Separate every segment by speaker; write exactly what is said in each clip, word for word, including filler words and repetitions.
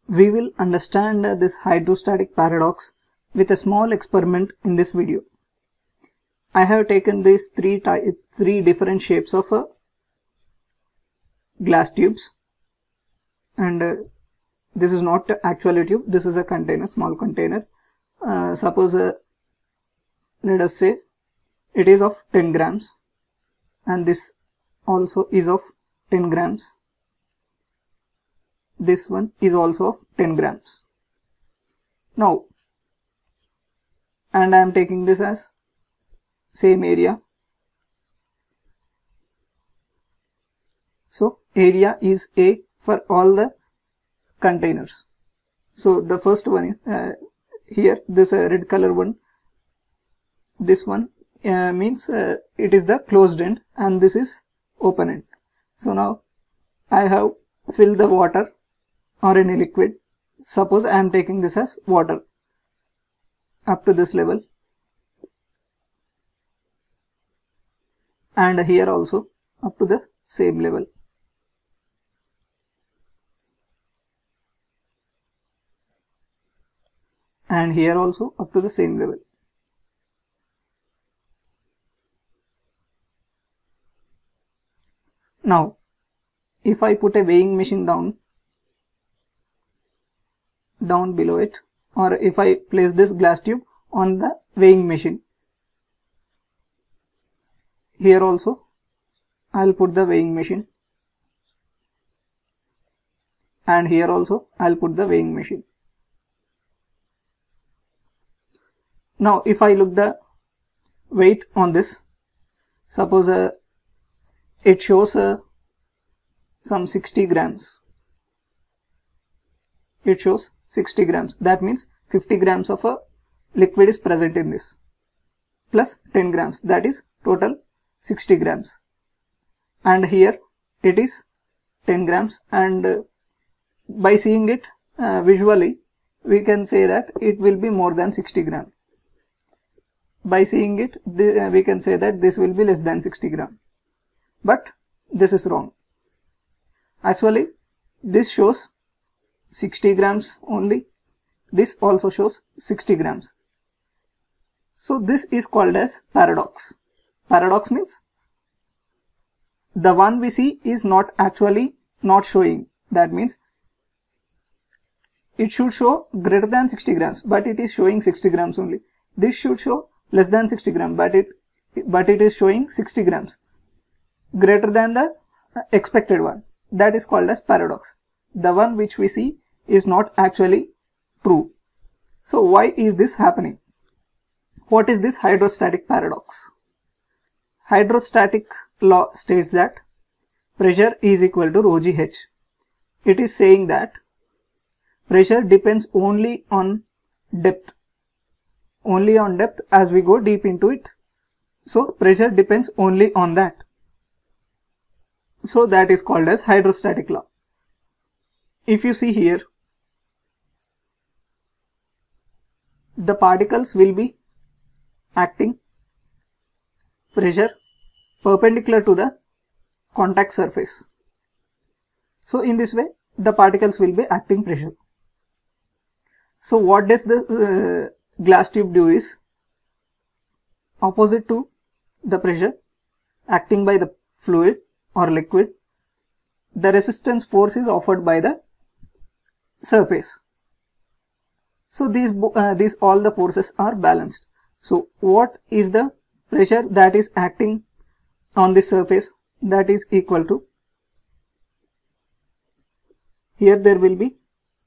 Speaker 1: We will understand uh, this hydrostatic paradox with a small experiment in this video. I have taken these three type, three different shapes of uh, glass tubes, and uh, this is not actually a tube, this is a container, small container. Uh, suppose uh, let us say it is of ten grams, and this also is of ten grams. This one is also of ten grams. Now, and I am taking this as same area. So area is A for all the containers. So the first one is uh, here, this uh, red color one, this one uh, means uh, it is the closed end and this is open end. So now I have filled the water or any liquid. Suppose I am taking this as water up to this level, and here also up to the same level. And here also up to the same level. Now, if I put a weighing machine down, down below it, or if I place this glass tube on the weighing machine, here also I'll put the weighing machine, and here also I'll put the weighing machine. Now if I look the weight on this, suppose uh, it shows uh, some sixty grams. It shows sixty grams. That means fifty grams of a liquid is present in this, plus ten grams, that is total sixty grams. And here it is ten grams, and uh, by seeing it uh, visually we can say that it will be more than sixty grams. By seeing it, the, uh, we can say that this will be less than sixty grams. But this is wrong. Actually, this shows sixty grams only. This also shows sixty grams. So this is called as paradox. Paradox means the one we see is not actually not showing. That means it should show greater than sixty grams, but it is showing sixty grams only. This should show less than sixty grams, but it but it is showing sixty grams, greater than the expected one. That is called as paradox. The one which we see is not actually true. So why is this happening? What is this hydrostatic paradox? Hydrostatic law states that pressure is equal to rho g h. It is saying that pressure depends only on depth. Only on depth as we go deep into it. So pressure depends only on that. So that is called as hydrostatic law. If you see here, the particles will be acting pressure perpendicular to the contact surface. So in this way the particles will be acting pressure. So what does the uh, glass tube do is, opposite to the pressure acting by the fluid or liquid, the resistance force is offered by the surface. So these uh, these all the forces are balanced. So what is the pressure that is acting on this surface? That is equal to, here there will be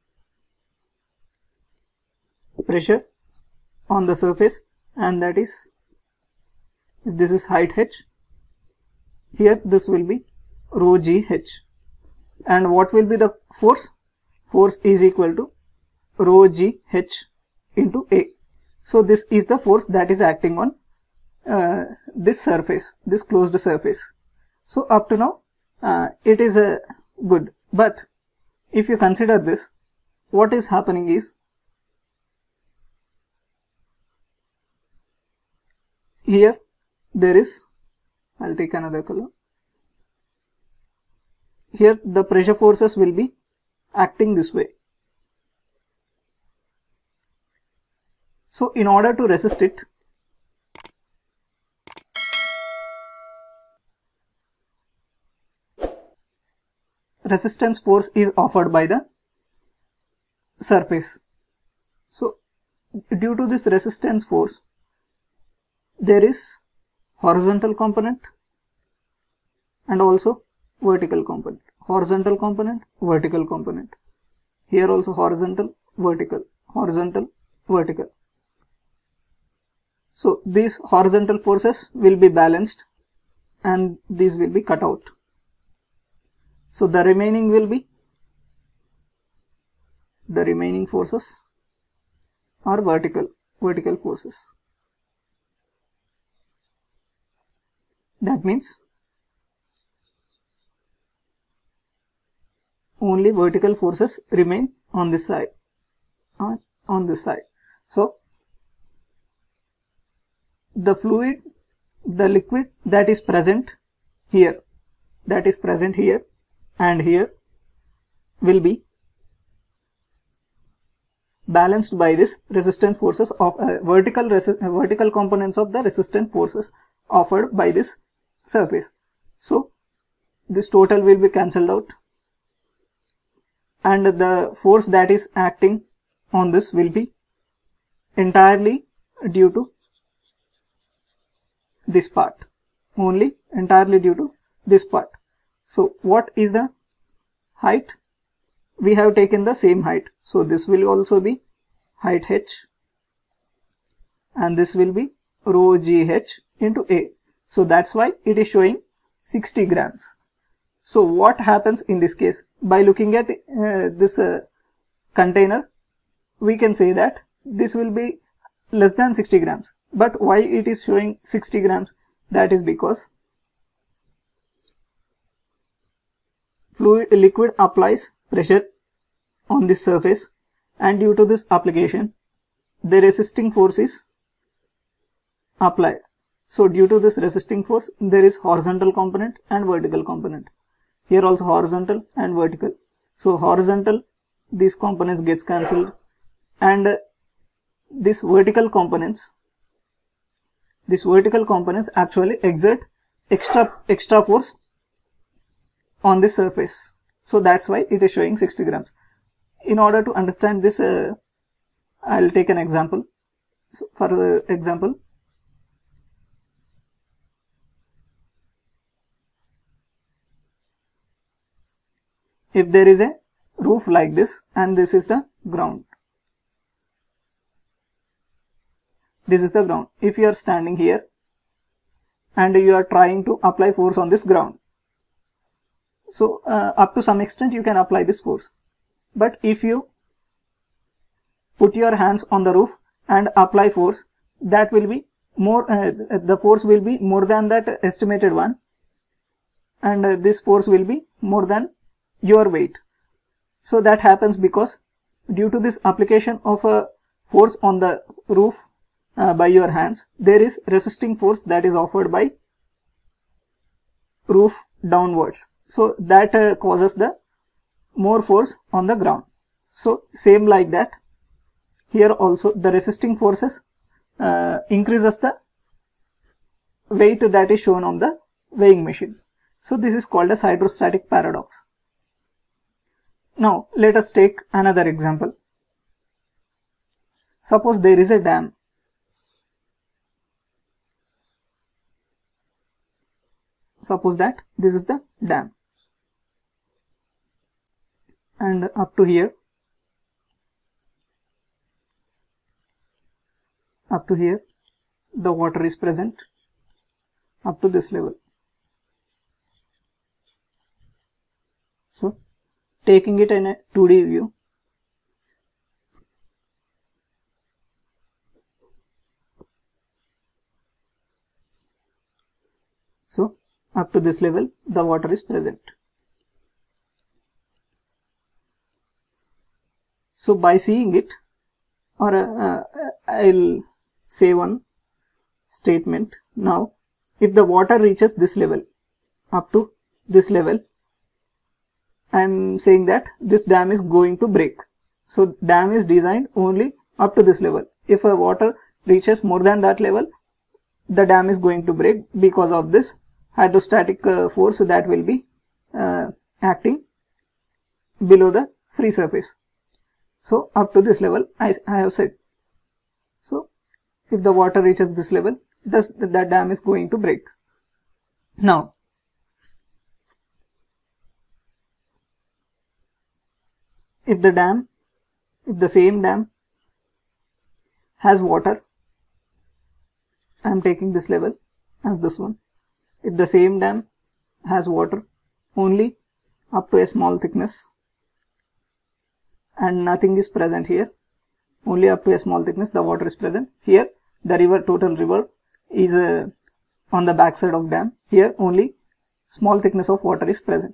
Speaker 1: pressure on the surface, and that is, if this is height h, here this will be rho g h. And what will be the force? Force is equal to rho g h into A. So this is the force that is acting on uh, this surface, this closed surface. So up to now uh, it is uh, good, but if you consider this, what is happening is, here there is, I'll take another color, here the pressure forces will be acting this way. So in order to resist it, resistance force is offered by the surface. So due to this resistance force, there is horizontal component and also vertical component. Horizontal component, vertical component. Here also horizontal, vertical, horizontal, vertical. So these horizontal forces will be balanced and these will be cut out. So the remaining will be, the remaining forces are vertical, vertical forces. That means only vertical forces remain on this side, on, on this side. So the fluid, the liquid that is present here, that is present here and here will be balanced by this resistance forces of uh, vertical resi uh, vertical components of the resistance forces offered by this surface. So this total will be cancelled out, and the force that is acting on this will be entirely due to this part, only entirely due to this part. So what is the height? We have taken the same height, so this will also be height h and this will be rho g h into A. So that's why it is showing sixty grams. So what happens in this case? By looking at uh, this uh, container, we can say that this will be less than sixty grams. But why it is showing sixty grams? That is because fluid liquid applies pressure on this surface, and due to this application the resisting force is applied. So due to this resisting force, there is horizontal component and vertical component. Here also horizontal and vertical. So horizontal, these components gets cancelled, and uh, this vertical components, these vertical components actually exert extra extra force on this surface. So that's why it is showing sixty grams. In order to understand this, uh, I'll take an example. So for uh, example, if there is a roof like this and this is the ground, this is the ground. If you are standing here and you are trying to apply force on this ground, so uh, up to some extent you can apply this force. But if you put your hands on the roof and apply force, that will be more, uh, the force will be more than that estimated one, and uh, this force will be more than your weight. So that happens because due to this application of a force on the roof uh, by your hands, there is resisting force that is offered by roof downwards. So that uh, causes the more force on the ground. So same like that, here also the resisting forces uh, increases the weight that is shown on the weighing machine. So this is called as hydrostatic paradox. Now let us take another example. Suppose there is a dam. Suppose that this is the dam, and up to here, up to here the water is present up to this level. So taking it in a two D view, so up to this level the water is present. So by seeing it, or uh, I'll say one statement now, if the water reaches this level, up to this level, I am saying that this dam is going to break. So dam is designed only up to this level. if a water reaches more than that level, the dam is going to break because of this hydrostatic uh, force that will be uh, acting below the free surface. So up to this level I, I have said. So if the water reaches this level, thus the dam is going to break. Now if the dam, if the same dam has water, I am taking this level as this one. If the same dam has water only up to a small thickness and nothing is present here, only up to a small thickness the water is present. Here the river, total river is uh, on the back side of dam. Here only small thickness of water is present.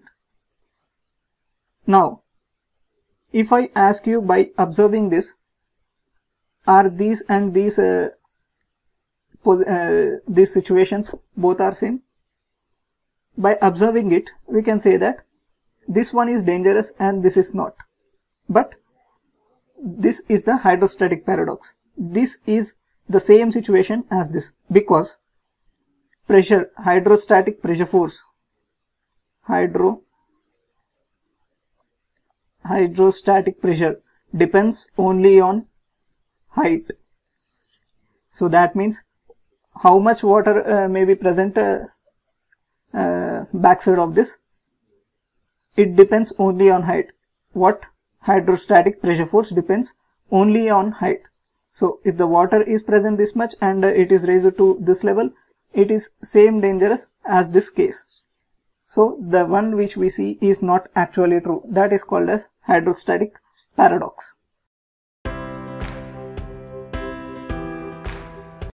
Speaker 1: Now if I ask you, by observing this, are these and these uh, uh, these situations both are same? By observing it, we can say that this one is dangerous and this is not. But this is the hydrostatic paradox. This is the same situation as this, because pressure, hydrostatic pressure force, hydro hydrostatic pressure depends only on height. So that means how much water uh, may be present uh, uh, backside of this, it depends only on height. What? Hydrostatic pressure force depends only on height. So if the water is present this much and uh, it is raised to this level, it is same dangerous as this case. So the one which we see is not actually true. That is called as hydrostatic paradox.